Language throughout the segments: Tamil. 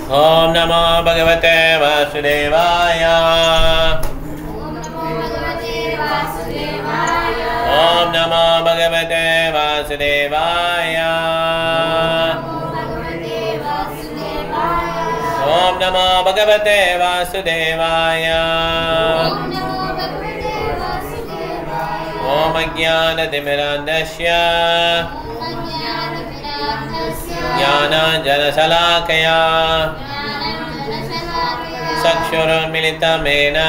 Om Namo Bhagavate Vasudevaya. Om Namo Bhagavate Vasudevaya. Om Namo Bhagavate Vasudevaya. Om Ajnana-timirandasya Jnana-jana-salakaya Chakshurunmilitamena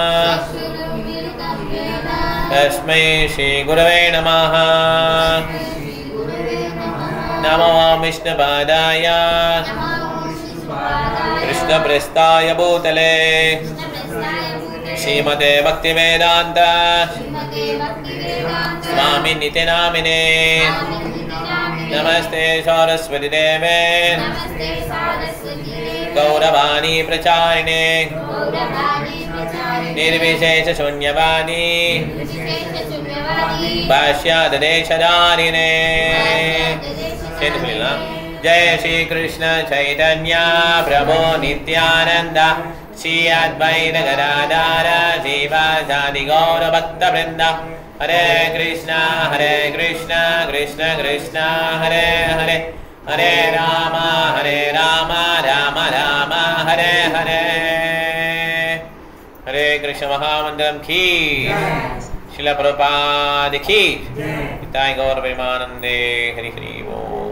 Tasmai Shri Gurave Namaha. Namo Vishnupadaya Krishna Prestaya Bhutale Srimate Bhaktivedanta Swami Nityanamine. Namaste Saraswati Deve Gauravani Pracharine Nirvishesha Shunyavadi Bhashyadadeshadarine. Jai Shri Krishna Chaitanya Prabhu Nityananda Shri Advaita Gadadhara Sivasadi Gaura Bhakta Vrinda. Hare Krishna Krishna Krishna Hare Hare Hare Rama Rama Rama Hare Hare. Hare Krishna Mahamandram ki Srila Prabhupada ki Nitai Gaur Premanande. Hari Hari Om.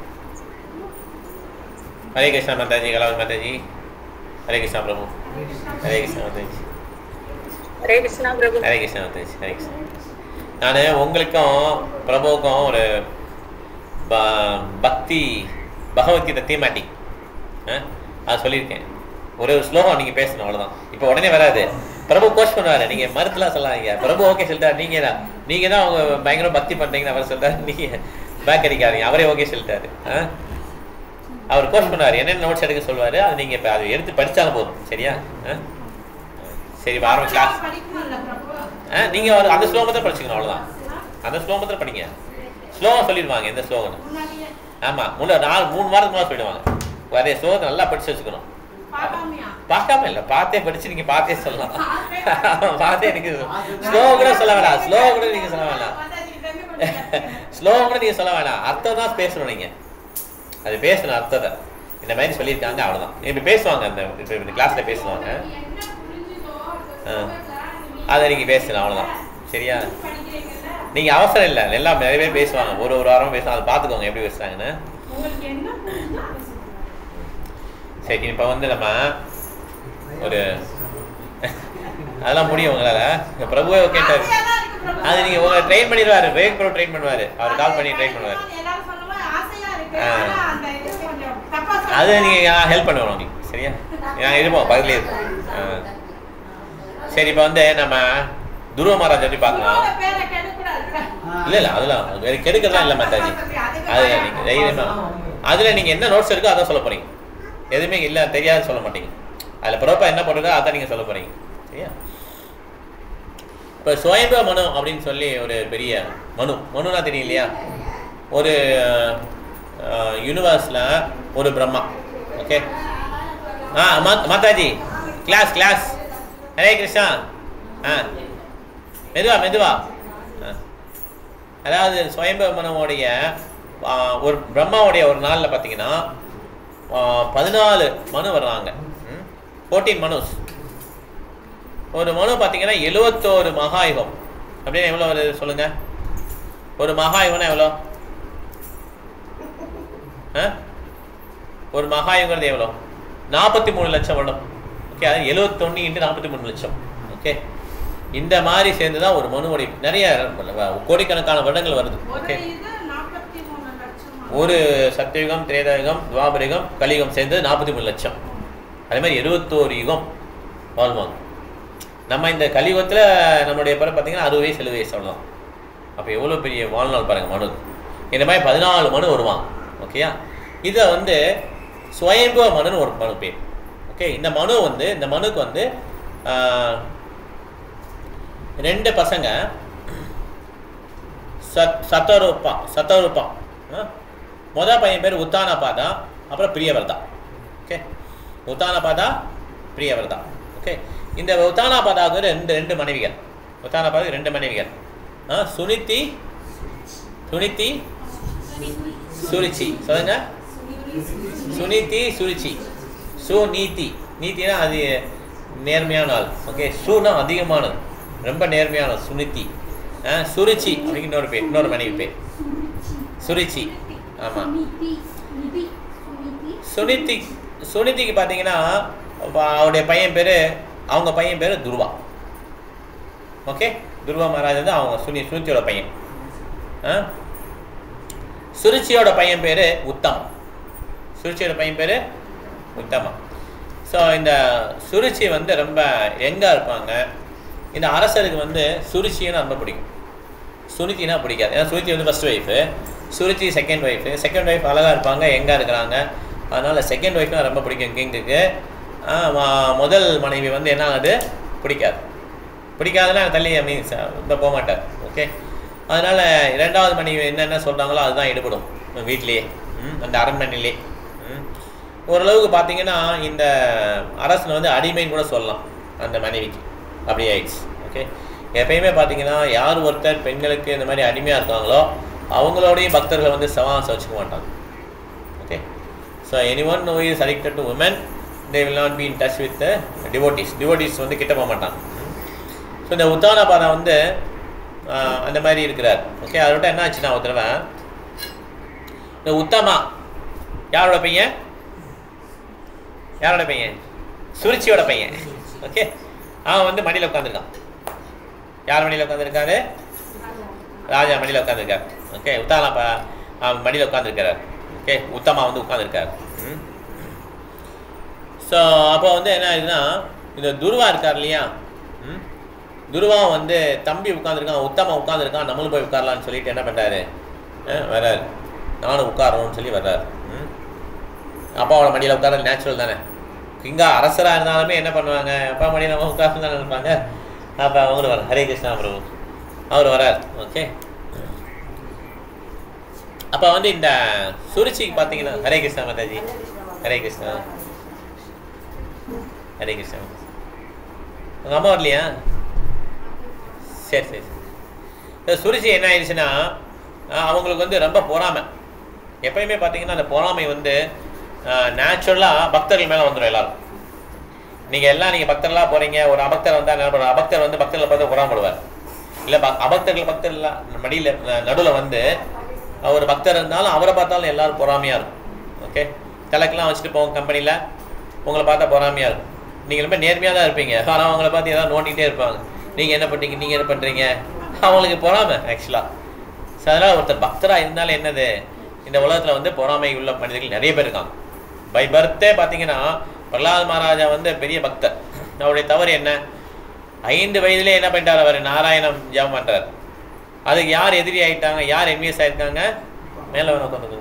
Hare Krishna Mataji, Galau Mataji. Hare Krishna Prabhu. Hare Krishna Mataji. Hare Krishna Prabhu. Hare Krishna Mataji. Hare Krishna. நான் உங்களுக்கும் பிரபுவுக்கும் ஒரு பக்தி பகவத்கீதை தீமாட்டிக் அது சொல்லியிருக்கேன். ஒரு ஸ்லோகம் நீங்கள் பேசணும், அவ்வளோதான். இப்போ உடனே வராது. பிரபு கோச் பண்ணுவார், நீங்கள் மறுத்துலாம் சொல்லாதீங்க. பிரபு ஓகே சொல்லிட்டார், நீங்கள் தான் அவங்க பயங்கர பக்தி பண்ணுறீங்கன்னு அவர் சொல்லிட்டார், நீங்கள் பேக் அடிக்காதீங்க. அவரே ஓகே சொல்லிட்டாரு. அவர் கோச் பண்ணுவார், என்னென்ன நோட்ஸ் எடுக்க சொல்லுவார், அது நீங்கள் இப்போ அதை எடுத்து படித்தாலும் போதும். சரியா? சரி, ஆரம்பி கிளாஸ். நீங்கள் அந்த ஸ்லோகத்தை படிச்சுக்கணும், அவ்வளோதான். அந்த ஸ்லோகத்தை படிங்க. ஸ்லோகம் சொல்லிடுவாங்க எந்த ஸ்லோகம்னு. ஆமாம், 3 வாரத்துக்கு மேலே சொல்லிடுவாங்க. அதே ஸ்லோகத்தை நல்லா படித்து வச்சுக்கணும். பார்க்காம இல்லை, பார்த்தே படித்து நீங்கள் பார்த்தே சொல்லலாம். பார்த்தே எனக்கு ஸ்லோகம் கூட சொல்ல வேணாம். ஸ்லோகம் கூட நீங்கள் சொல்ல வேணாம். ஸ்லோகம் கூட நீங்கள் சொல்ல வேணாம். அர்த்தம் தான் பேசணும். நீங்கள் அது பேசணும், அர்த்தத்தை இந்த மாதிரி சொல்லியிருக்காங்க, அவ்வளோதான். இப்படி பேசுவாங்க, அந்த இப்போ இந்த கிளாஸில் பேசுவாங்க. அதை நீங்கள் பேசணும், அவ்வளோதான். சரியா? நீங்கள் அவசரம் இல்லை, எல்லாம் நிறைய பேர் பேசுவாங்க, ஒரு வாரம் பேசுவாங்க. அதை பார்த்துக்கோங்க எப்படி பேசுகிறாங்கன்னு. சரி, இப்போ நம்ம ஒரு அதெல்லாம் முடியும் உங்களால். பிரபுவே கேட்டார், அது நீங்கள் உங்களை ட்ரெயின் பண்ணிடுவார். வேக் ப்ரோ ட்ரெயின் பண்ணுவார், அவர் கால் பண்ணி ட்ரெயின் பண்ணுவார். அது நீங்கள் ஹெல்ப் பண்ணுவோம் உங்களுக்கு. சரியா? நாங்கள் இருப்போம், பக்கத்துலேயே இருப்போம். சரி, இப்போ நம்ம துருவ மகாராஜ் எப்படி பார்க்கலாம்? இல்லை அதெல்லாம் வேறு கெடுக்கிறதா இல்லை மாதாஜி. அதில் நீங்கள் தைரியமாக அதில் நீங்கள் என்ன நோட்ஸ் இருக்கோ அதான் சொல்ல போகிறீங்க. எதுவுமே இல்லை தெரியாது சொல்ல மாட்டீங்க. அதில் ப்ரோப்பா என்ன போட்டிருக்கோ அதான் நீங்கள் சொல்ல போகிறீங்க. சரியா? இப்போ சுயம்பு மனு அப்படின்னு சொல்லி ஒரு பெரிய மனுனா தெரியும் இல்லையா? ஒரு யூனிவர்ஸில் ஒரு பிரம்மா. ஓகே, மாதாஜி கிளாஸ். ஹரே கிருஷ்ணா. மெதுவா. அதாவது சுயம்பு மனுவோடைய ஒரு பிரம்மாவுடைய ஒரு நாளில் பார்த்தீங்கன்னா 14 மனு வர்றாங்க. 14 மனுஸ். ஒரு மனு பார்த்தீங்கன்னா 71 மகாயுகம். அப்படின்னு எவ்வளோ வருது சொல்லுங்க? ஒரு மகாயுகம்னா எவ்வளோ? ஒரு மகாயுங்கிறது எவ்வளோ? 43 லட்சம் வருடம். ஓகே, அது 71 × 43 லட்சம். ஓகே, இந்த மாதிரி சேர்ந்து தான் ஒரு மனுவுடைய நிறைய கோடிக்கணக்கான வருடங்கள் வருது. ஓகே, ஒரு சத்தியுகம், திரேதாயுகம், துவாபரயுகம், கலியுகம் சேர்ந்து 43 லட்சம். அதே மாதிரி 71 யுகம் வாழ்வாங்க. நம்ம இந்த கலியுகத்தில் நம்மளுடைய பிறகு பார்த்தீங்கன்னா 60 வயசு 70 வயசு அவ்வளோதான். அப்போ எவ்வளோ பெரிய வாழ்நாள் பாருங்கள் மனு. இந்த மாதிரி 14 மனு வருவாங்க. ஓகேயா? இதை சுயம்பு மனுன்னு ஒரு மனு பேர். ஓகே, இந்த மனுக்கு 2 பசங்க சத்தரூபா. மொதல் பையன் பேர் உத்தானபாதா, அப்புறம் பிரியவர்தா. ஓகே. உத்தானபாதா பிரியவர்தா. ஓகே. இந்த உத்தானபாதாவுக்கு ரெண்டு மனைவிகள். உத்தானபாதாவுக்கு 2 மனைவிகள். சுனிதி சுருச்சி. சொல்லுங்க. சுனிதி சுருச்சி. சுநீதி. நீதினா அது நேர்மையான ஆள். ஓகே. சுனா அதிகமானது, ரொம்ப நேர்மையான சுனிதி. சுருச்சி அப்படின்னு இன்னொரு மனைவி பேர் சுருச்சி. ஆமாம். சுனிதிக்கு பார்த்தீங்கன்னா அவருடைய அவங்க பையன் பேர் துருவா. ஓகே. துருவா மகாராஜ் வந்து அவங்க சுனிதியோட பையன். சுருச்சியோட பையன் பேர் உத்தம். சுருச்சியோட பையன் பேர் உத்தமா. ஸோ இந்த சுருச்சி வந்து ரொம்ப யங்காக இருப்பாங்க. இந்த அரசருக்கு வந்து சுருச்சின்னா ரொம்ப பிடிக்கும், சுனிதினா பிடிக்காது. ஏன்னா சுனிதி வந்து first wife, Suruchi second wife அழகாக இருப்பாங்க, யங்காக இருக்கிறாங்க. அதனால் செகண்ட் ஒய்ஃப்னால் ரொம்ப பிடிக்கும் கிங்குக்கு. முதல் மனைவி வந்து என்ன ஆகுது, பிடிக்காதுன்னா தள்ளி மீன்ஸ் ரொம்ப போக மாட்டார். ஓகே. அதனால் 2வது மனைவி என்னென்ன சொல்கிறாங்களோ அதுதான் ஈடுபடும் வீட்லேயே, அந்த அரண்மனையிலே. ஓரளவுக்கு பார்த்தீங்கன்னா இந்த அரசனை வந்து அடிமைன்னு கூட சொல்லலாம் அந்த மனைவிக்கு. அப்படி ஆயிடுச்சு. ஓகே. எப்பயுமே பார்த்தீங்கன்னா யார் ஒருத்தர் பெண்களுக்கு இந்த மாதிரி அடிமையாக இருக்காங்களோ அவங்களோடைய பக்தர்களை வந்து சவாசம் வச்சுக்க மாட்டாங்க. Okay. So anyone who is addicted to women, they will not be in touch with the devotees வந்து கிட்ட போக மாட்டாங்க. ஸோ இந்த உத்தானபாதா வந்து அந்த மாதிரி இருக்கிறார். ஓகே. அதை விட்டு என்ன ஆச்சுன்னா ஒரு தடவை இந்த உத்தமா யாரோட பையன் சுருச்சியோட பையன். ஓகே. அவன் வந்து மடியில் உட்காந்துருக்கான். யார் மடியில் உட்காந்துருக்காரு? ராஜா மடியில் உட்காந்துருக்காரு. ஓகே. உத்தானபா மடியில் உட்காந்துருக்கிறார். ஓகே. உத்தமா வந்து உட்காந்துருக்காரு. ஸோ அப்போ வந்து என்ன ஆகுதுன்னா இந்த துருவா இருக்கார் இல்லையா, துருவா வந்து தம்பி உட்காந்துருக்கான், உத்தமா உட்காந்துருக்கான், நம்மளும் போய் உட்காரலான்னு சொல்லிட்டு என்ன பண்ணுறாரு, வர்றாரு. நானும் உட்காரணும்னு சொல்லி வர்றாரு. அப்பாவோட மடியில் உட்கார நேச்சுரல் தானே. இங்கே அரசராக இருந்தாலுமே என்ன பண்ணுவாங்க, அப்பா மடியில் நம்ம உட்கார்ந்து தானே இருப்பாங்க. அப்போ அவங்களும் வர ஹரே கிருஷ்ணா பிரபு அவர் வரார். ஓகே. அப்போ வந்து இந்த சுருச்சிக்கு பார்த்தீங்கன்னா ஹரே கிருஷ்ணா மாதாஜி, ஹரே கிருஷ்ணா உங்கள் அம்மா வரலையா? சரி. இந்த சுருச்சி என்ன ஆயிடுச்சுன்னா அவங்களுக்கு வந்து ரொம்ப பொறாமை. எப்பயுமே பார்த்தீங்கன்னா அந்த பொறாமை வந்து நேச்சுரலாக பக்தர்கள் மேலே வந்துடும். எல்லாரும் நீங்கள் பக்தர்களாக போகிறீங்க, ஒரு அபக்தர் வந்தால் என்ன பண்ணுவார், அபக்தர் வந்து பக்தர்களை பார்த்து பொறாமப்படுவார். இல்லை பக்தர்கள் மடியில் நடுவில் வந்து ஒரு பக்தர் இருந்தாலும் அவரை பார்த்தாலும் எல்லோரும் பொறாமையாக இருக்கும். ஓகே. தலைக்கெல்லாம் வச்சுட்டு போங்க கம்பெனியில், உங்களை பார்த்தா பொறாமையாக இருக்கும். நீங்கள் ரொம்ப நேர்மையாக தான் இருப்பீங்க, ஆனால் அவங்கள பார்த்து எதாவது நோண்டிகிட்டே இருப்பாங்க. நீங்கள் என்ன பண்ணுறீங்க, அவங்களுக்கு பொறாமை ஆக்சுவலாக. ஸோ அதனால் ஒருத்தர் பக்தராக இருந்தாலும் என்னது, இந்த உலகத்தில் வந்து பொறாமை உள்ள மனிதர்கள் நிறைய பேர் இருக்காங்க. பை பர்த்தே பார்த்தீங்கன்னா பிரகலாத் மகாராஜா வந்து பெரிய பக்தர். அவருடைய தவறு என்ன, 5 வயதிலே என்ன பண்ணிட்டார், அவர் நாராயணம் ஜபம் பண்ணுறார். அதுக்கு யார் எதிரி ஆகிட்டாங்க, யார் என்விஎஸ் ஆகிருக்காங்க, மேலே உட்காந்து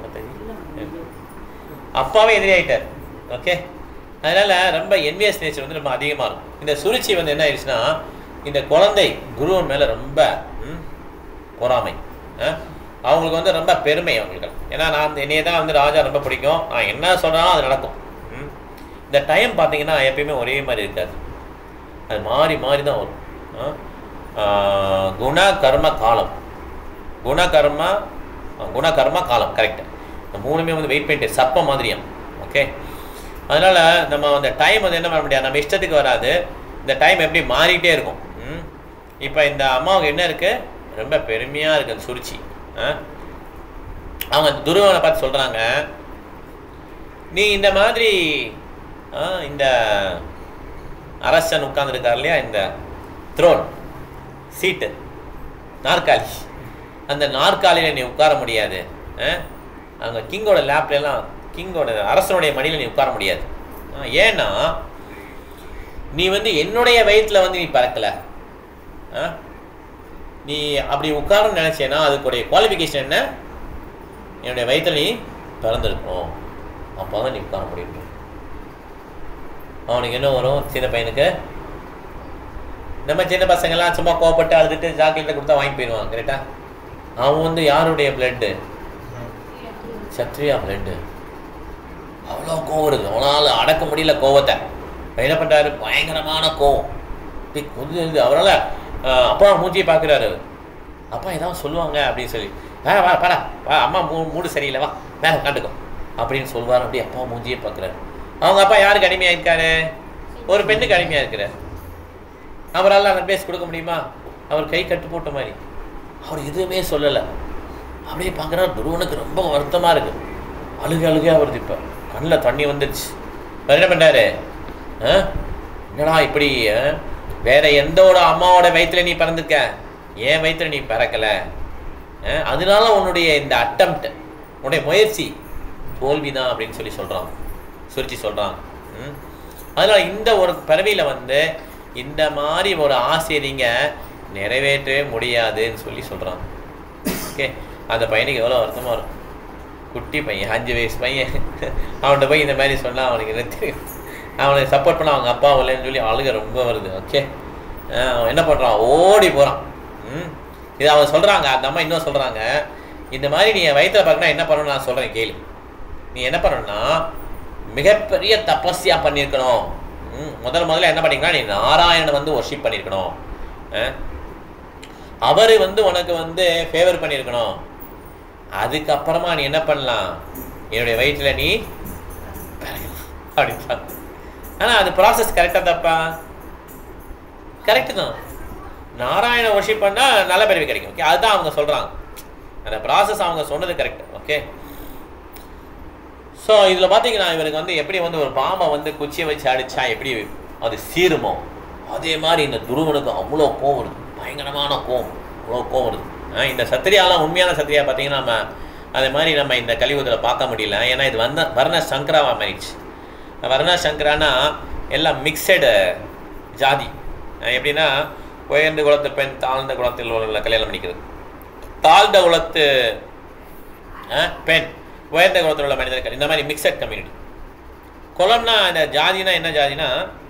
அப்பாவே எதிரி ஆகிட்டார். ஓகே. அதனால் ரொம்ப என்விஎஸ் நேச்சர் வந்து ரொம்ப அதிகமாக இருக்கும். இந்த சுருச்சி வந்து என்ன ஆயிடுச்சுன்னா இந்த குழந்தை குருவன் மேலே ரொம்ப பொறாமை. அவங்களுக்கு வந்து ரொம்ப பெருமை அவங்களுக்கு. ஏன்னா என்னையே தான் வந்து ராஜா ரொம்ப பிடிக்கும், நான் என்ன சொல்கிறாலும் அது நடக்கும். இந்த டைம் பார்த்தீங்கன்னா எப்பயுமே ஒரே மாதிரி இருக்காது, அது மாறி தான் வரும். குண கர்ம காலம் கரெக்டு. இந்த 3மே வந்து வெயிட் பண்ணிட்டு சப்ப மாதிரியும். ஓகே. அதனால் நம்ம அந்த டைம் வந்து என்ன பண்ண முடியாது, நம்ம இஷ்டத்துக்கு வராது. இந்த டைம் எப்படி மாறிக்கிட்டே இருக்கும். இப்போ இந்த அம்மாவுக்கு என்ன இருக்குது, ரொம்ப பெருமையாக இருக்குது அந்த சுருச்சி. அவங்க துருவனை பார்த்து சொல்கிறாங்க, நீ இந்த மாதிரி இந்த அரசன் உட்கார்ந்துருக்கார் இல்லையா, இந்த த்ரோன் சீட்டு நாற்காலி, அந்த நாற்காலியில் நீ உட்கார முடியாது. அங்கே கிங்கோட லேப்லாம் கிங்கோட அரசனுடைய மடியில் நீ உட்கார முடியாது. ஏன்னா நீ வந்து என்னுடைய வயிற்றில் வந்து நீ பறக்கலை. நீ அப்படி உட்காரன்னு நினச்சேன்னா அதுக்குடைய குவாலிஃபிகேஷன் என்ன, என்னுடைய வயிற்றில் நீ பிறந்திருக்கணும், அப்போ தான் நீ உட்கார முடியும். அவனுக்கு என்ன வரும், சின்ன பையனுக்கு நம்ம சின்ன பசங்கள்லாம் சும்மா கோவப்பட்டு அழுதுட்டு சாக்லேட்டை கொடுத்தா வாங்கி போயிடுவாங்க. கரெக்டா? அவன் வந்து யாருடைய பிளட்டு, சத்ரியா பிளட்டு. அவ்வளோ கோவம் வருது, அவனால் அடக்க முடியல கோவத்தை. என்ன பண்ணுறாரு, பயங்கரமான கோவம் கொஞ்சம். அவரால் அப்பா மூஞ்சியை பார்க்குறாரு. அப்பா ஏதாவது சொல்லுவாங்க அப்படின்னு சொல்லி, வா பாடா வா, அம்மா மூடு சரியில்லை, வா மேலே காட்டுக்கோ அப்படின்னு சொல்லுவார். அப்படி அப்பா மூஞ்சியே பார்க்குறாரு. அவங்க அப்பா யாருக்கு அடிமையாக இருக்காரு, ஒரு பெண்ணுக்கு அடிமையாக இருக்கிறார். அவரால் அந்த பேஸ் கொடுக்க முடியுமா, அவர் கை கட்டு போட்ட மாதிரி. அவர் எதுவுமே சொல்லலை, அப்படியே பார்க்குறாரு. துருவனுக்கு ரொம்ப வருத்தமாக இருக்குது, அழுகையாக வருது. இப்போ கண்ணில் தண்ணி வந்துடுச்சு. என்ன பண்ணுறாரு, என்னடா இப்படி, வேற எந்தோட அம்மாவோட வயிற்றுல நீ பிறந்திருக்க, ஏன் வயிற்றுல நீ பிறக்கலை, அதனால உன்னுடைய இந்த அட்டம்ப்ட், உன்னுடைய முயற்சி தோல்விதான் அப்படின்னு சொல்லி சொல்கிறான், சுருச்சி சொல்கிறான். அதனால் இந்த ஒரு பிறவியில் வந்து இந்த மாதிரி ஒரு ஆசையை நீங்கள் நிறைவேற்றவே முடியாதுன்னு சொல்லி சொல்கிறான். ஓகே, அந்த பையனுக்கு எவ்வளோ வருத்தமாக இருக்கும். குட்டி பையன், 5 வயசு பையன், அவன்கிட்ட போய் இந்த மாதிரி சொன்னால் அவனுக்கு என்ன தெரியும், அவனுக்கு சப்போர்ட் பண்ண அவங்க அப்பா இல்லைன்னு சொல்லி அழுக ரொம்ப வருது. ஓகே, அவன் என்ன பண்ணுறான், ஓடி போகிறான். இது அவன் சொல்கிறாங்க, அந்த அம்மா இன்னும் சொல்கிறாங்க, இந்த மாதிரி நீ என் வயிற்றில் பார்க்கணும் என்ன பண்ணணும்னு நான் சொல்கிறேன் கேளு. நீ என்ன பண்ணணும்னா மிகப்பெரிய தபஸ்யா பண்ணியிருக்கணும். முதல்ல என்ன பண்ணிங்கன்னா, நீ நாராயணனை வந்து ஒர்ஷிப் பண்ணியிருக்கணும். அவர் வந்து உனக்கு வந்து ஃபேவர் பண்ணியிருக்கணும். அதுக்கப்புறமா நீ என்ன பண்ணலாம், என்னுடைய வயிற்றில் நீ அப்படின்னு. ஆனால் அது ப்ராசஸ் கரெக்டாக தப்பா, கரெக்டு தான். நாராயண ஒர்ஷிப் பண்ணால் நல்ல பிறவி கிடைக்கும். ஓகே, அதுதான் அவங்க சொல்கிறாங்க, அந்த ப்ராசஸ் அவங்க சொன்னது கரெக்ட். ஓகே, ஸோ இதில் பார்த்தீங்கன்னா இவருக்கு வந்து எப்படி வந்து ஒரு பாம்பை வந்து குச்சியை வச்சு அடித்தா எப்படி அது சீருமோ, அதே மாதிரி இந்த துருவனுக்கு அவ்வளோ கோவம் வருது, பயங்கரமான கோவம், அவ்வளோ கோவம் வருது. இந்த சத்திரியாலாம் உண்மையான சத்திரியா பார்த்தீங்கன்னா நம்ம அதே மாதிரி நம்ம இந்த கலியுகத்தில் பார்க்க முடியல. ஏன்னா இது வர்ண சங்கராவாக மாறிடுச்சு. வர்ண சங்கரானா எல்லாம் மிக்சடு ஜாதி. எப்படின்னா உயர்ந்த குலத்து பெண் தாழ்ந்த குலத்தில் உள்ள கல்யாணம் பண்ணிக்கிறது, தாழ்ந்த குலத்து பெண் உயர்ந்த குலத்தில் உள்ள மனிதர்கள், இந்த மாதிரி மிக்சட் கம்யூனிட்டி. குலம்னா இந்த ஜாதினா என்ன ஜாதினா,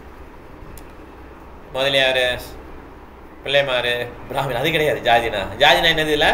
முதலியார், பிள்ளைமார், பிராமணன், அது கிடையாது. ஜாதினா என்னது, இல்லை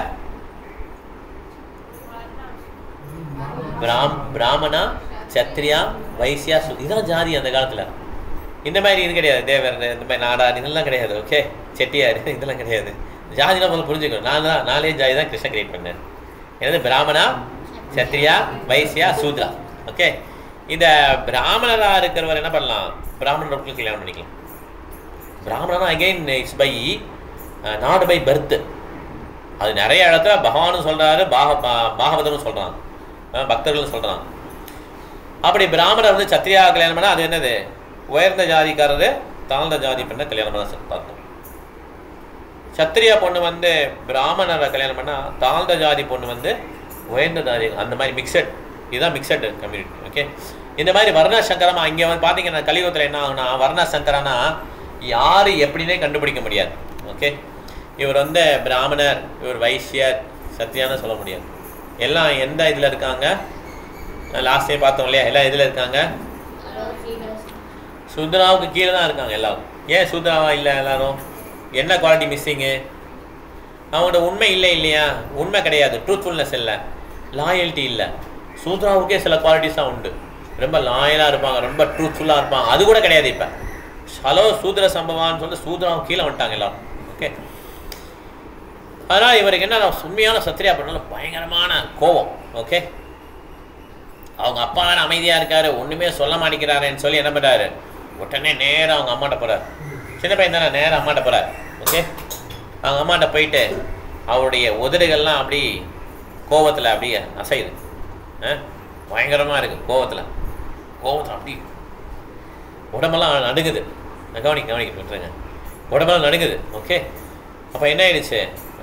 பிராமணா, சத்திரியா, வைசியா, இதுதான் ஜாதி அந்த காலத்தில். இந்த மாதிரி இது கிடையாது. தேவர், இந்த மாதிரி நாடார், இதெல்லாம் கிடையாது. ஓகே, செட்டியார், இதெல்லாம் கிடையாது. ஜாதிலாம் முதல்ல புரிஞ்சுக்கணும். நாலே ஜாதி தான் கிருஷ்ணன் கிரியேட் பண்ணேன். என்னது, பிராமணா, சத்திரியா, வைசியா, சூத்ரா. ஓகே, இந்த பிராமணராக இருக்கிறவர் என்ன பண்ணலாம், பிராமணர்களுக்கு கல்யாணம் பண்ணிக்கலாம். பிராமணனா again it's by not by birth. அது நிறைய இடத்துல பகவானும் சொல்கிறாரு, பாகவதரும் சொல்கிறாங்க, பக்தர்களும் சொல்கிறாங்க. அப்படி பிராமணர் வந்து சத்திரியா கல்யாணம் பண்ணால் அது என்னது, உயர்ந்த ஜாதிக்காரரு தாழ்ந்த ஜாதி பெண்ணை கல்யாணம் பண்ண பார்த்தோம். சத்திரியா பொண்ணு வந்து பிராமணரை கல்யாணம் பண்ணால் தாழ்ந்த ஜாதி பொண்ணு வந்து உயர்ந்த ஜாதி, அந்த மாதிரி மிக்சட். இதுதான் மிக்சட் கம்யூனிட்டி. ஓகே, இந்த மாதிரி வர்ண சங்கரமாக இங்கே வந்து பார்த்தீங்கன்னா கலியுகத்தில் என்ன ஆகுனா, வர்ண சங்கரனா யார் எப்படின்னே கண்டுபிடிக்க முடியாது. ஓகே, இவர் வந்து பிராமணர், இவர் வைசியர், சத்தியான்னு சொல்ல முடியாது. எல்லாம் எந்த இதில் இருக்காங்க, லாஸ்ட் டைம் பார்த்தோம் இல்லையா, எல்லாம் இதில் இருக்காங்க, சூத்ராவுக்கு கீழே தான் இருக்காங்க எல்லாரும். ஏன் சூத்ராவா இல்லை எல்லாரும், என்ன குவாலிட்டி மிஸ்ஸிங்கு, அவங்களோட உண்மை இல்லையா, உண்மை கிடையாது, ட்ரூத்ஃபுல்னஸ் இல்லை, லாயல்ட்டி இல்லை. சூத்ராவுக்கே சில குவாலிட்டிஸ் தான் உண்டு, ரொம்ப லாயலாக இருப்பாங்க, ரொம்ப ட்ரூத்ஃபுல்லாக இருப்பாங்க, அது கூட கிடையாது. இப்போ ஹலோ சூத்ர சம்பவான்னு சொல்லிட்டு சூத்ராவுக்கு கீழே வந்துட்டாங்க எல்லாரும். ஓகே, அதனால் இவருக்கு என்ன, உண்மையான சத்திரியா பண்ணாலும் பயங்கரமான கோபம். ஓகே, அவங்க அப்பா வேறு அமைதியாக இருக்காரு, ஒன்றுமே சொல்ல மாட்டேங்கிறாருன்னு சொல்லி என்ன பண்ணுறாரு, உடனே நேராக அவங்க அம்மாட்ட போகிறார். சின்ன பையன் தானே, நேராக அம்மாட்ட போகிறார். ஓகே, அவங்க அம்மாட்ட போயிட்டு அவருடைய உதடுகள்லாம் அப்படி கோபத்தில் அப்படியே அசையுது, பயங்கரமாக இருக்குது. கோபத்தில் அப்படி உடம்பெல்லாம் நடுங்குது. கவனிக்க விட்டுருங்க, உடம்பெல்லாம் நடுங்குது. ஓகே, அப்போ என்ன ஆயிடுச்சு,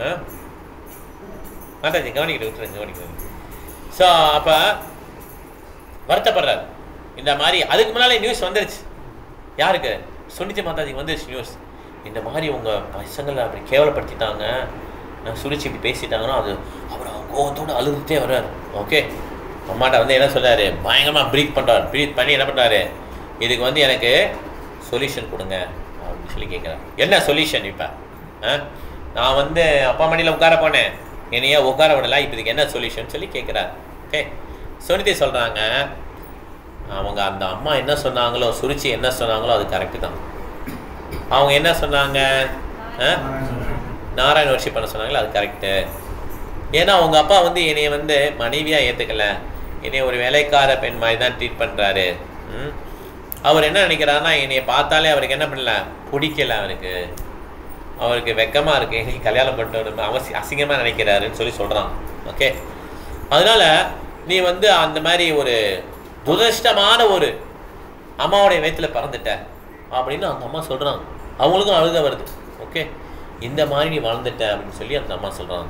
மாதாஜி கவனிக்கிட்டு விட்டுருங்க. ஸோ அப்போ வருத்தப்படுறாரு. இந்த மாதிரி அதுக்கு முன்னாலே நியூஸ் வந்துருச்சு. யாருக்கு, சுனிதி மாதாஜிக்கு வந்துருச்சு நியூஸ். இந்த மாதிரி உங்கள் பசங்களை அப்படி கேவலப்படுத்திட்டாங்க, சுனிச்சி இப்படி பேசிட்டாங்கன்னா அது அவர் கோவத்தோடு அழுதுகிட்டே வர்றாரு. ஓகே, அம்மாட்ட வந்து என்ன சொல்கிறாரு, பயங்கரமாக ப்ரீத் பண்ணுறாரு. ப்ரீத் பண்ணி என்ன பண்ணுறாரு, இதுக்கு வந்து எனக்கு சொல்யூஷன் கொடுங்க அப்படின்னு சொல்லி கேட்குறாரு. என்ன சொல்யூஷன், இப்போ நான் வந்து அப்பா மடியில் உட்கார போனேன், என்னையா உட்கார விடலாம், இப்போ இதுக்கு என்ன சொல்யூஷன் சொல்லி கேட்குறாரு. ஓகே, சுனிதி சொல்கிறாங்க, அவங்க அந்த அம்மா என்ன சொன்னாங்களோ, சுருச்சி என்ன சொன்னாங்களோ அது கரெக்டு தான். அவங்க என்ன சொன்னாங்க, நாராயண வர்ஷிப் பண்ண சொன்னாங்களோ அது கரெக்டு. ஏன்னா அவங்க அப்பா வந்து என்னைய வந்து மனைவியாக ஏற்றுக்கலை, என்னைய ஒரு வேலைக்கார பெண் மாதிரி தான் ட்ரீட் பண்ணுறாரு. அவர் என்ன நினைக்கிறாருன்னா, என்னைய பார்த்தாலே அவருக்கு என்ன பண்ணல, பிடிக்கல, அவருக்கு வெக்கமாக இருக்குது, என்னைக்கு கல்யாணம் பண்ணிட்டு அசிங்கமாக நினைக்கிறாருன்னு சொல்லி சொல்கிறான். ஓகே, அதனால் நீ வந்து அந்த மாதிரி ஒரு துரதிஷ்டமான ஒரு அம்மாவுடைய வயிற்றில் பிறந்துட்ட அப்படின்னு அந்த அம்மா சொல்கிறாங்க. அவங்களுக்கும் அழுத வருது. ஓகே, இந்த மாதிரி நீ வளர்ந்துட்ட அப்படின்னு சொல்லி அந்த அம்மா சொல்கிறாங்க.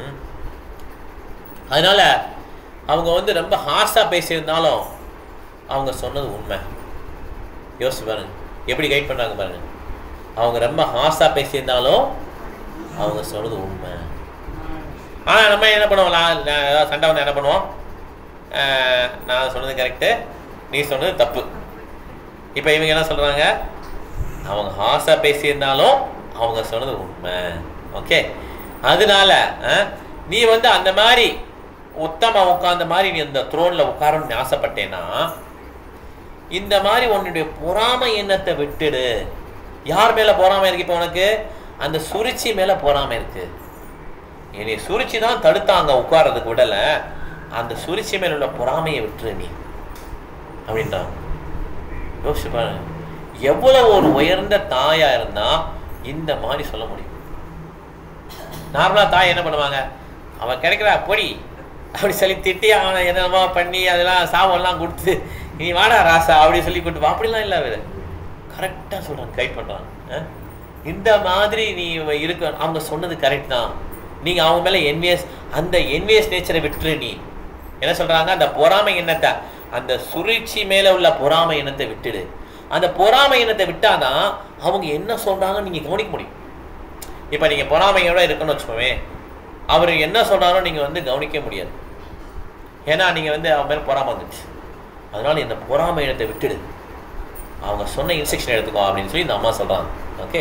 அதனால் அவங்க வந்து ரொம்ப ஹார்ஷாக பேசியிருந்தாலும் அவங்க சொன்னது உண்மை. யோசிச்சு பாருங்க எப்படி கைட் பண்ணுறாங்க பாருங்க. அவங்க ரொம்ப ஹார்ஷாக பேசியிருந்தாலும் அவங்க சொன்னது உண்மை. ஆனால் நம்ம என்ன பண்ணுவோம், ஏதாவது சண்டை வந்து என்ன பண்ணுவோம், நான் சொன்னது கரெக்டு, நீ சொன்னது தப்பு. இப்போ இவங்க என்ன சொல்கிறாங்க, அவங்க ஹார்ஷாக பேசியிருந்தாலும் அவங்க சொன்னது உண்மை. ஓகே, அதனால நீ வந்து அந்த மாதிரி உத்தம உட்கார்ந்த மாதிரி நீ அந்த த்ரோனில் உட்காரணும்னு ஆசைப்பட்டேன்னா இந்த மாதிரி உன்னுடைய பொறாமை எண்ணத்தை விட்டுடு. யார் மேலே பொறாமை இருக்கு இப்போ உனக்கு? அந்த சுருச்சி மேலே பொறாமை இருக்கு. என்னை சுருச்சி தான் தடுத்தாங்க உட்கார்றதுக்கு விடல, அந்த சுருச்சி மேல உள்ள பொறாமையை விட்டுரு நீ அப்படின்றாங்க. யோசிச்சு பாருங்க, எவ்வளவு ஒரு உயர்ந்த தாயா இருந்தா இந்த மாதிரி சொல்ல முடியும். நார்மலா தாய் என்ன பண்ணுவாங்க, அவன் கிடைக்கிறா பொடி அப்படி சொல்லி திட்டி அவனை என்னமா பண்ணி அதெல்லாம் சாபம்லாம் கொடுத்து நீ வாடா ராசா அப்படி சொல்லி கொண்டு அப்படிலாம் இல்லை. அவர் கரெக்டாக சொல்கிறாங்க, கைட் பண்ணுறாங்க. இந்த மாதிரி நீ இருக்க, அவங்க சொன்னது கரெக்ட் தான். நீங்கள் அவங்க மேலே அந்த என்விஎஸ் நேச்சரை விட்டுரு. நீ என்ன சொல்கிறாங்க, அந்த பொறாமை எண்ணத்தை, அந்த சுழற்சி மேலே உள்ள பொறாமை எண்ணத்தை விட்டுடு. அந்த பொறாமை எண்ணத்தை விட்டாதான் அவங்க என்ன சொல்கிறாங்கன்னு நீங்கள் கவனிக்க முடியும். இப்போ நீங்கள் பொறாமையோட இருக்குன்னு வச்சுக்கோமே, அவர் என்ன சொல்கிறாரோ நீங்கள் வந்து கவனிக்க முடியாது. ஏன்னா நீங்கள் வந்து அவங்க மேலே பொறாமை வந்துச்சு. அதனால இந்த பொறாமை எண்ணத்தை விட்டுடு, அவங்க சொன்ன இன்ஸ்ட்ரக்ஷன் எடுத்துக்கோ அப்படின்னு சொல்லி இந்த அம்மா சொல்கிறாங்க. ஓகே,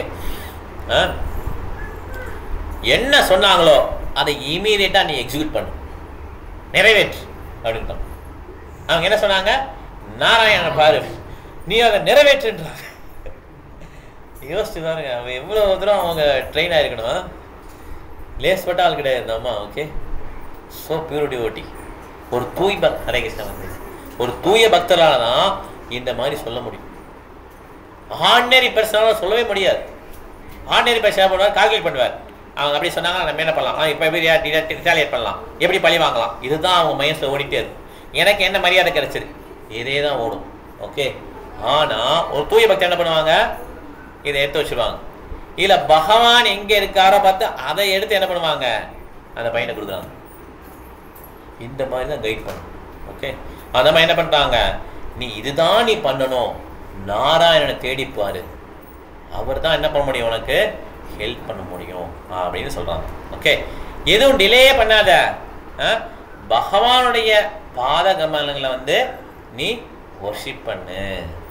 என்ன சொன்னாங்களோ அதை இமீடியட்டாக நீ எக்ஸிக்யூட் பண்ணு, நிறைவேற்று அப்படின்ட்டான். அவங்க என்ன சொன்னாங்க, நாராயண பாரு நீ அதை நிறைவேற்றுன்றாங்க. யோசிச்சு பாருங்க, அவன் எவ்வளோ தூரம் அவங்க ட்ரெயின் ஆகிருக்கணும். லேஸ்பட்ட ஆள் கிடையாது இந்த அம்மா. ஓகே, ஸோ பியூர் டிவோட்டி, ஒரு தூய் ஹரே கிருஷ்ணா வந்து ஒரு தூய பக்தரால தான் இந்த மாதிரி சொல்ல முடியும். ஆர்டினரி பர்சனால சொல்லவே முடியாது. ஆர்டினரி பர்சன் பண்ணுவார், கால்குலேட் பண்ணுவார். அவங்க அப்படி சொன்னாங்க, நம்ம என்ன பண்ணலாம், இப்போ எப்படி ரிட்டாலியேட் பண்ணலாம், எப்படி பழி வாங்கலாம், இதுதான் அவங்க மைண்ட்ஸில் ஓடிட்டே இருக்கும். எனக்கு என்ன மரியாதை கிடைச்சிது, இதே தான் ஓடும். ஓகே, ஆனால் ஒரு தூய பக்தர் என்ன பண்ணுவாங்க, இதை எடுத்து வச்சுருவாங்க. இல்லை பகவான் எங்கே இருக்காரோ பார்த்து அதை எடுத்து என்ன பண்ணுவாங்க, அந்த பையனை கொடுக்குறாங்க. இந்த மாதிரி தான் கைட் பண்ணும். ஓகே, அந்த மாதிரி என்ன பண்ணுறாங்க, நீ இதுதான் நீ பண்ணணும், நாராயணனை தேடிப்பாரு, அவர் தான் என்ன பண்ண முடியும், உனக்கு ஹெல்ப் பண்ண முடியும் அப்படின்னு சொல்கிறாங்க. ஓகே, எதுவும் டிலே பண்ணாத, பகவானுடைய பாத கமலங்களை வந்து நீ வர்ஷிப் பண்ணு.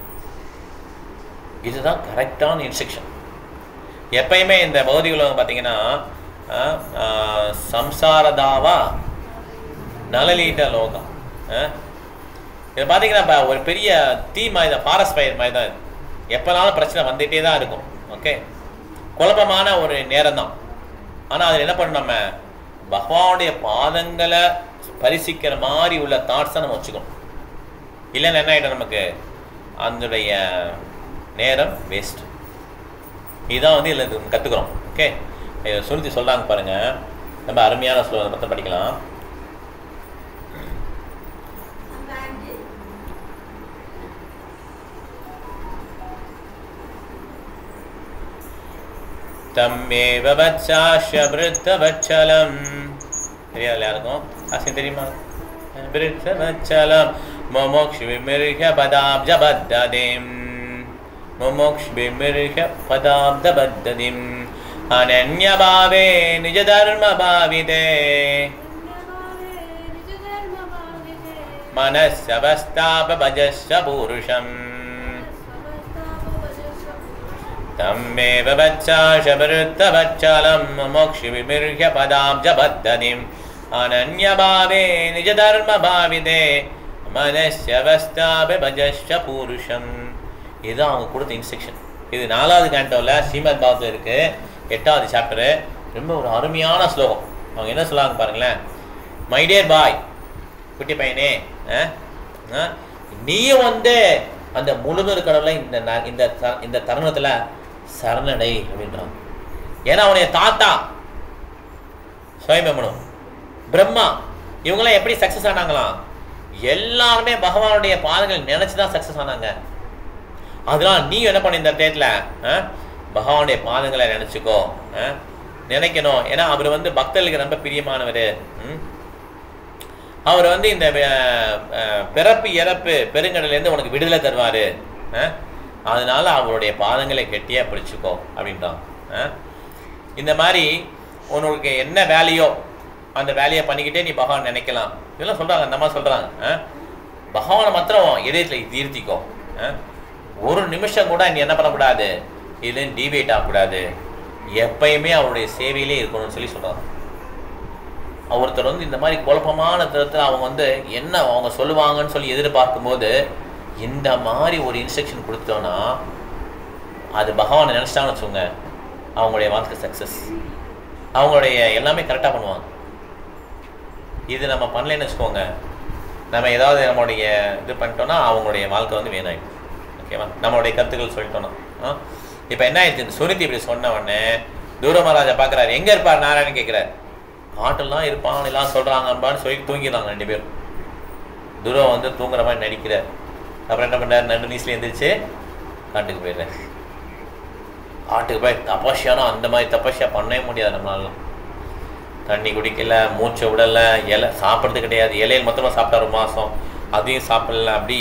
இதுதான் கரெக்டான இன்ஸ்ட்ரக்ஷன். எப்பயுமே இந்த பௌதிக உலகம் பார்த்தீங்கன்னா சம்சாரதாவா நலலீட்ட லோகம். இதை பார்த்தீங்கன்னா ஒரு பெரிய தீ மாதிரி தான், ஃபாரஸ்ட் ஃபயர் மாதிரி தான். எப்போனாலும் பிரச்சனை வந்துகிட்டே தான் இருக்கும். ஓகே, குழப்பமான ஒரு நேரம் தான். ஆனால் அதில் என்ன பண்ணணும், நம்ம பகவானுடைய பாதங்களை பரிசிக்கிற மாதிரி உள்ள தாட்ஸை நம்ம வச்சுக்கணும். இல்லைன்னா என்ன ஆகிடும், நமக்கு அதனுடைய நேரம் வேஸ்ட். இதுதான் வந்து இதில் கற்றுக்குறோம். ஓகே, சுருதி சொல்கிறாங்க பாருங்கள், ரொம்ப அருமையான ஸ்லோகம் பற்றி படிக்கலாம். தம்மேவ வச்சாஷ்ய விருத்தவச்சலம், தெரியாது யாருக்கும், ஆசை தெரியுமா? விருத்தவச்சலம் மோமோக்ஷ விமிர்ஹ பதாப்ஜபத்ததிம், மோமோக்ஷ விமிர்ஹ பதாப்ஜபத்ததிம் அனன்யபாவே நிஜ தர்ம பாவிதே மனஸ்ஸவஸ்தாப பஜஸ்ஸ பூருஷம் தம்மேவ வச்சாஷ விருத்தவச்சலம் மோக்ஷ விமிர்ஹ பதாப்ஜபத்ததிம் அனன்யபாவே நிஜ தர்ம பாவிதே மனஸ்யவஸ்தாப பஜஸ்ய பூருஷம். இதுதான் அவங்க கொடுத்த இன்ஸ்ட்ரக்ஷன். இது 4வது கேண்டோவில் ஸ்ரீமத் பாகவத்தில் இருக்கு, 8வது சாப்டரு. ரொம்ப ஒரு அருமையான ஸ்லோகம். அவங்க என்ன சொல்லுவாங்க பாருங்களேன். மை டியர் பாய், குட்டி பையனே, நீயும் வந்து அந்த முழுநூறு கடவுளை இந்த தருணத்தில் சரணடை அப்படின்றாங்க. ஏன்னா அவனுடைய தாத்தா சுயம்பமனு, பிரம்மா, இவங்களாம் எப்படி சக்சஸ் ஆனாங்களாம்? எல்லாருமே பகவானுடைய பாதங்களை நினைச்சுதான் சக்சஸ் ஆனாங்க. அதனால நீ என்ன பண்ண இந்த டேட்டில் பகவானுடைய பாதங்களை நினைச்சுக்கோ, நினைக்கணும். ஏன்னா அவர் வந்து பக்தர்களுக்கு ரொம்ப பிரியமானவர். அவர் வந்து இந்த பிறப்பு இறப்பு பெருங்கடலேருந்து உனக்கு விடுதலை தருவார். அதனால அவருடைய பாதங்களை கெட்டியாக பிடிச்சிக்கோ அப்படின்றான். இந்த மாதிரி உனக்கு என்ன வேலையோ அந்த வேலையை பண்ணிக்கிட்டே நீ பகவான் நினைக்கலாம். இதெல்லாம் சொல்கிறாங்க, அந்த மாதிரி சொல்கிறாங்க. பகவானை மாத்திரம் இதயத்தில் தீர்த்திக்கோ. ஒரு நிமிஷம் கூட நீ என்ன பண்ணக்கூடாது, இதுலேருந்து டிவேட் ஆகக்கூடாது. எப்பயுமே அவருடைய சேவையிலே இருக்கணும்னு சொல்லி சொல்கிறாங்க. ஒருத்தர் வந்து இந்த மாதிரி குழப்பமான தரத்தில் அவங்க வந்து என்ன அவங்க சொல்லுவாங்கன்னு சொல்லி எதிர்பார்க்கும்போது இந்த மாதிரி ஒரு இன்ஸ்ட்ரக்ஷன் கொடுத்தோன்னா அது பகவானை நினச்சிட்டாங்கன்னு வச்சுக்கோங்க, அவங்களுடைய வாழ்க்கை சக்ஸஸ். அவங்களுடைய எல்லாமே கரெக்டாக பண்ணுவாங்க. இது நம்ம பண்ணலன்னு வச்சுக்கோங்க, நம்ம ஏதாவது நம்மளுடைய இது பண்ணிட்டோன்னா அவங்களுடைய வாழ்க்கை வந்து வீணாயிடும். ஓகேவா? நம்மளுடைய கருத்துக்கள் சொல்லிட்டோன்னா. இப்போ என்ன ஆயிடுச்சு, சுனிதி இப்படி சொன்ன உடனே தூர மகாராஜா பார்க்குறாரு, எங்கே இருப்பார் நாராயணன் கேட்குறாரு. காட்டெல்லாம் இருப்பான் எல்லாம் சொல்கிறாங்கப்பான்னு சொல்லி தூங்கிடுறாங்க 2 பேரும். துருவம் வந்து தூங்குற மாதிரி நடிக்கிறார். அப்புறம் என்ன பண்ணுறாரு, நடு நீசில் எழுந்திரிச்சு காட்டுக்கு போயிடுறாரு. காட்டுக்கு போய் தபஸ்யானா அந்த மாதிரி தபஸ்யா பண்ணவே முடியாது நம்மளாலாம். தண்ணி குடிக்கல, மூச்சை விடலை, இலை சாப்பிட்றது கிடையாது. இலையில் மொத்தமாக சாப்பிட்டா 1 மாதம், அதையும் சாப்பிடல. அப்படி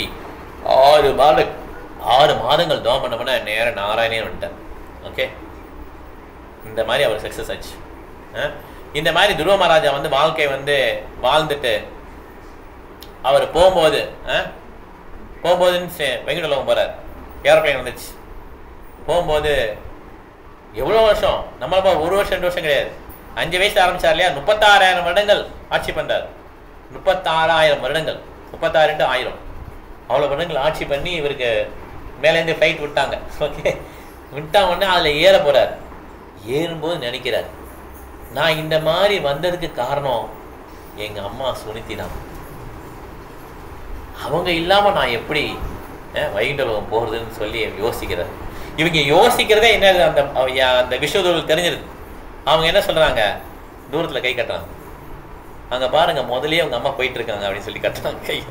6 மாதங்கள் தவம் பண்ண நேரம் நாராயணே வந்துட்டேன். ஓகே, இந்த மாதிரி அவர் சக்ஸஸ் ஆச்சு. இந்த மாதிரி துருவ மகாராஜா வந்து வாழ்க்கை வந்து வாழ்ந்துட்டு அவர் போகும்போதுன்னு வெங்கடலோகம் போகிறார். ஏரோப்ளைன் வந்துச்சு. போகும்போது எவ்வளோ வருஷம், நம்மளப்பா 1 வருஷம் 2 வருஷம் கிடையாது, 5 வயசு ஆரம்பிச்சார் இல்லையா, 36,000 வருடங்கள் ஆட்சி பண்ணுறார். 36,000 வருடங்கள், 36 × 1000, அவ்வளோ வருடங்கள் ஆட்சி பண்ணி இவருக்கு மேலேருந்து ஃப்ளைட் விட்டாங்க. ஓகே, விட்டா உடனே அதில் ஏற போகிறார். ஏறும்போது நினைக்கிறார், நான் இந்த மாதிரி வந்ததுக்கு காரணம் எங்கள் அம்மா சுனிதி தான். அவங்க இல்லாமல் நான் எப்படி வைகுண்டலோகம் போகிறதுன்னு சொல்லி யோசிக்கிறார். இவங்க யோசிக்கிறதே என்ன, அந்த விஸ்வதூர்கள் தெரிஞ்சிருக்கு. அவங்க என்ன சொல்கிறாங்க, தூரத்தில் கை கட்டுறாங்க. அங்கே பாருங்க, முதலே அவங்க அம்மா போயிட்டு இருக்காங்க அப்படின்னு சொல்லி கட்டுறாங்க கை.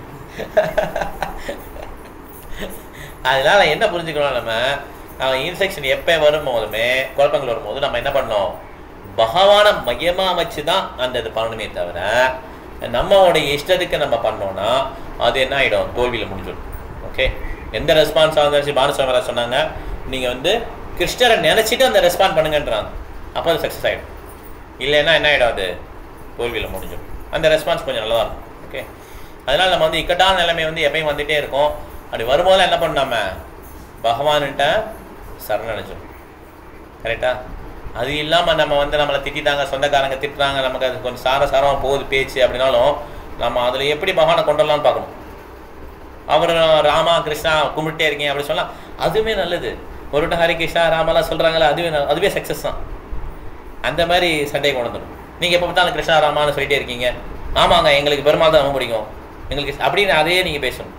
அதனால என்ன புரிஞ்சுக்கணும், நம்ம இன்ஸ்ட்ரக்ஷன் எப்போ வரும்போதுமே குழப்பங்கள் வரும்போது நம்ம என்ன பண்ணோம், பகவானை மையமாக வச்சு தான் அந்த இது பண்ணணுமே தவிர நம்மளுடைய இஷ்டத்துக்கு நம்ம பண்ணோன்னா அது என்ன ஆகிடும், தோல்வியில் முடிஞ்சிடும். ஓகே, எந்த ரெஸ்பான்ஸ் ஆகுது பானுசுவாமி சொன்னாங்க, நீங்கள் வந்து கிருஷ்ணரை நினச்சிட்டு அந்த ரெஸ்பாண்ட் பண்ணுங்கன்றாங்க, அப்போ அது சக்ஸஸ் ஆகிடும். இல்லைன்னா என்ன ஆகிடும், அது தோல்வியில் முடிஞ்சிடும். அந்த ரெஸ்பான்ஸ் கொஞ்சம் நல்லா இருக்கும். ஓகே, அதனால் நம்ம வந்து இக்கட்டான நிலைமை வந்து எப்பயும் வந்துகிட்டே இருக்கும். அப்படி வரும்போதெல்லாம் என்ன பண்ணாம பகவான்கிட்ட சரணடைஞ்சோம். கரெக்டா? அது இல்லாமல் நம்ம வந்து நம்மளை திட்டாங்க, சொந்தக்காரங்க திட்டுறாங்க, நமக்கு அது கொஞ்சம் சாரமாக போகுது பேச்சு அப்படின்னாலும் நம்ம அதில் எப்படி பகவானை கொண்டு வரலான்னு பார்க்கணும். அவர் ராமா கிருஷ்ணா கும்பிட்டே இருக்கீங்க அப்படி சொல்லலாம், அதுவுமே நல்லது. ஒரு விட்ட ஹரி கிருஷ்ணா ராமெல்லாம் சொல்கிறாங்களா, அதுவே சக்ஸஸ் தான். அந்த மாதிரி சண்டையை கொண்டு வந்துடும். நீங்கள் எப்போ பார்த்தாலும் கிருஷ்ணா ராமான்னு சொல்லிட்டே இருக்கீங்க, ஆமாங்க எங்களுக்கு பெருமாள் தான் ரொம்ப பிடிக்கும் எங்களுக்கு அப்படின்னு அதையே நீங்கள் பேசணும்.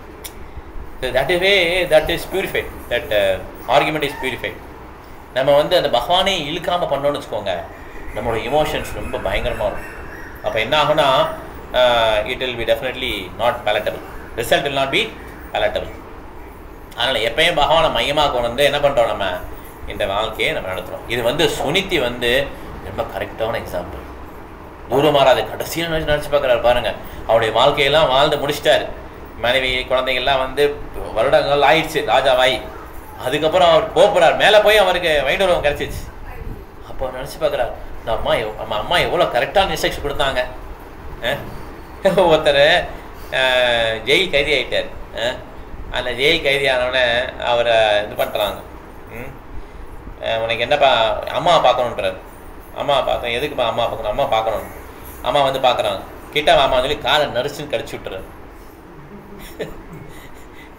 that is purified, that argument is purified. நம்ம வந்து அந்த பகவானே இழுக்காமல் பண்ணோன்னு வச்சுக்கோங்க, நம்மளோட இமோஷன்ஸ் ரொம்ப பயங்கரமாக இருக்கும். அப்போ என்ன ஆகுனா, it will be definitely not palatable, result will not be palatable. அதனால் எப்பயும் பகவானை மையமாக கொண்டு வந்து என்ன பண்ணுறோம், நம்ம இந்த வாழ்க்கையை நம்ம நடத்துகிறோம். இது வந்து சுனித்தி வந்து ரொம்ப கரெக்டான எக்ஸாம்பிள். தூரமாராத கடைசியாக நினச்சி பார்க்குறாரு பாருங்கள், அவருடைய வாழ்க்கையெல்லாம் வாழ்ந்து முடிச்சிட்டாரு. மனைவி குழந்தைகள்லாம் வந்து வருடங்கள் ஆயிடுச்சு ராஜாவாய். அதுக்கப்புறம் அவர் போகிறார், மேலே போய் அவருக்கு வைண்டோரம் கிடச்சிச்சு. அப்போ நினச்சி பார்க்குறாரு, நம்ம அம்மா எவ்வளோ கரெக்டான இன்ஸ்ட்ரக்ஷன் கொடுத்தாங்க. ஒருத்தர் ஜெயில் கைதி ஆகிட்டார். அந்த ஜெயில் கைதி ஆனவுடனே அவரை இது பண்ணுறாங்க, உனக்கு என்னப்பா அம்மா பார்க்கணுன்றார். அம்மா பார்த்தேன், எதுக்குப்பா அம்மா பார்க்கணும், அம்மா பார்க்கணும். அம்மா வந்து பார்க்குறாங்க, கிட்ட அம்மா சொல்லி காலை நரிச்சுன்னு கடிச்சு விட்டுறாரு.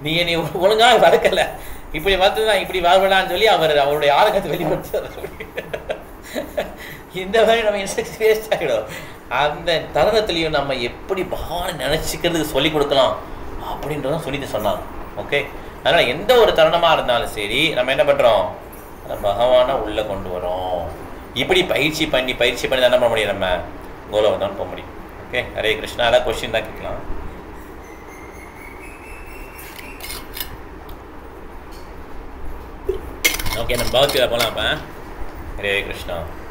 நீ என்னை ஒழுங்காக வளர்க்கல, இப்படி வளர்த்துதான் இப்படி வாழ்விடான்னு சொல்லி அவருடைய ஆரோக்கியத்தை வெளிப்படுத்துறாரு. இந்த மாதிரி நம்ம இன்ஸ்ட்ரக்ஷன் வேஸ்ட் ஆகிடும். அந்த தருணத்துலையும் நம்ம எப்படி பகவானை நினச்சிக்கிறதுக்கு சொல்லிக் கொடுக்கலாம் அப்படின்றதான் சொல்லிட்டு சொன்னாங்க. ஓகே, அதனால் எந்த ஒரு தருணமாக இருந்தாலும் சரி நம்ம என்ன பண்ணுறோம், பகவானை உள்ளே கொண்டு வரோம். இப்படி பயிற்சி பண்ணி தான் என்ன பண்ண முடியும், நம்ம கோலோகம் தான் போக முடியும். ஓகே, ஹரே கிருஷ்ணா. அதான் கொஸ்டின் தான் கேட்கலாம். ஓகே, நம்ம பகவத்கீதை போகலாம். அப்போ ஹரே கிருஷ்ணா.